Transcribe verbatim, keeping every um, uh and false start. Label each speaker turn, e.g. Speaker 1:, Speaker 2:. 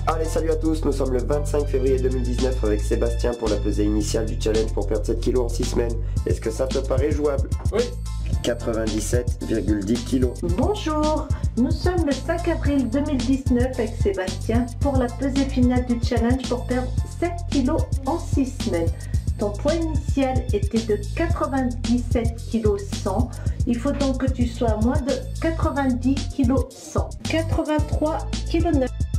Speaker 1: Allez, salut à tous, nous sommes le vingt-cinq février deux mille dix-neuf avec Sébastien pour la pesée initiale du challenge pour perdre sept kilos en six semaines. Est-ce que ça te paraît jouable?
Speaker 2: Oui.
Speaker 1: quatre-vingt-dix-sept virgule dix kilos.
Speaker 3: Bonjour, nous sommes le cinq avril deux mille dix-neuf avec Sébastien pour la pesée finale du challenge pour perdre sept kilos en six semaines. Ton poids initial était de quatre-vingt-dix-sept virgule cent kilos. Il faut donc que tu sois à moins de quatre-vingt-dix virgule cent kilos. quatre-vingt-trois virgule neuf kilos.